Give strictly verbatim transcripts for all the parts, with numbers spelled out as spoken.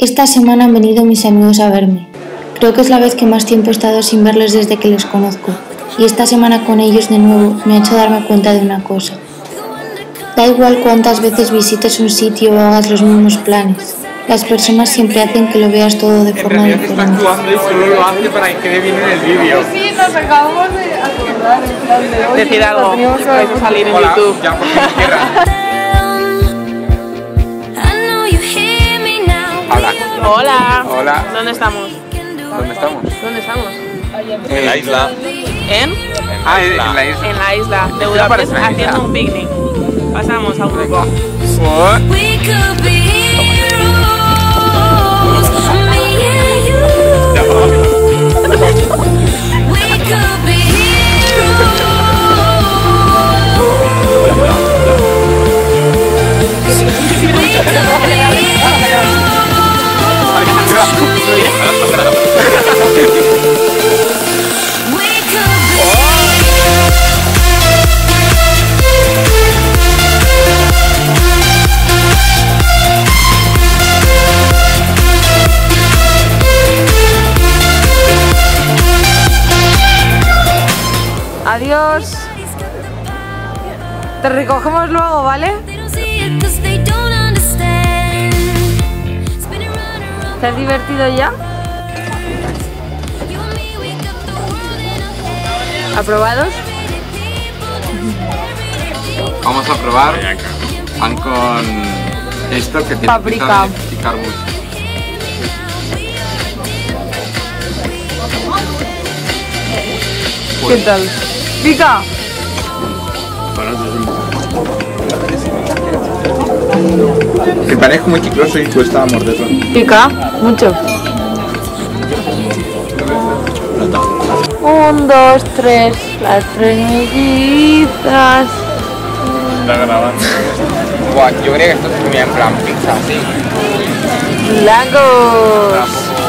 Esta semana han venido mis amigos a verme. Creo que es la vez que más tiempo he estado sin verles desde que les conozco. Y esta semana con ellos de nuevo me ha hecho darme cuenta de una cosa. Da igual cuántas veces visites un sitio o hagas los mismos planes. Las personas siempre hacen que lo veas todo de forma diferente. Está actuando y solo lo hace para que quede bien en el vídeo. Sí, nos acabamos de acordar en plan de hoy. Decir algo, vais a salir en Hola, YouTube. ya por fin quieras. Hola. Hola. Hola. ¿Dónde estamos? ¿Dónde estamos? ¿Dónde estamos? En la isla. ¿En? Ah, en la isla. En la isla de Ya Budapest parece una isla. haciendo un picnic. Pasamos a un grupo. What? Adiós. Te recogemos luego, ¿vale? ¿Te has divertido ya? ¿Aprobados? Vamos a probar pan con esto que tiene Paprika. pinta de picar mucho. ¿Qué tal? ¿Pica? Que parezco muy chicloso y cuesta morderlo. ¿Pica? Mucho. Un, dos, tres. Las tres mellizas. Está grabando. Buah, yo creía que esto se comía en plan pizza, así. Lagos.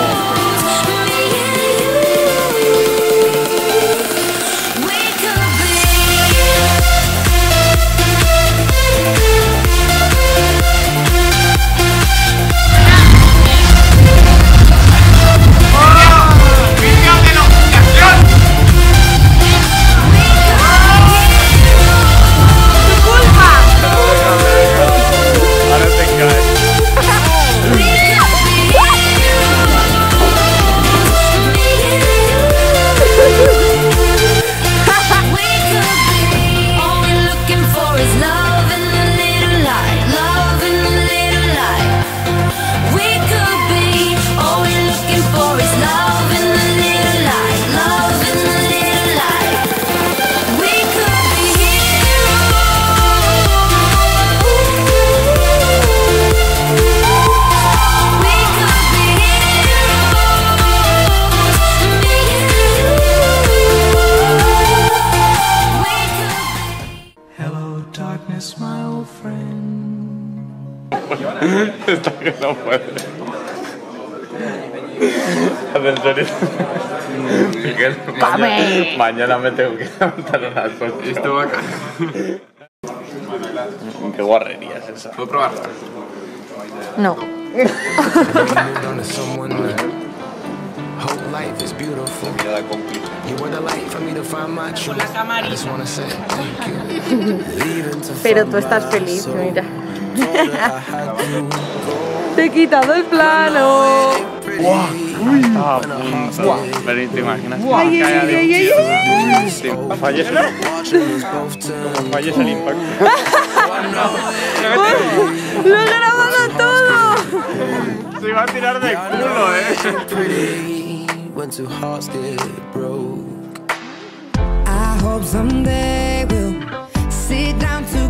Está que no puede. Ascensores. Miguel, mañana, mañana me tengo que levantar a las ocho. Esto va acá. Qué guarrería es esa. ¿Puedo probarla? No. Con la camarita. Pero tú estás feliz, mira. Te he quitado el plano. Estaba a punto. Pero te imaginas que Ay, me cae ay, de ay, un ay, tiro. Sí, falles el falles el impacto. ¡Lo he grabado todo! Se iba a tirar de culo, eh. I hope someday we'll sit down to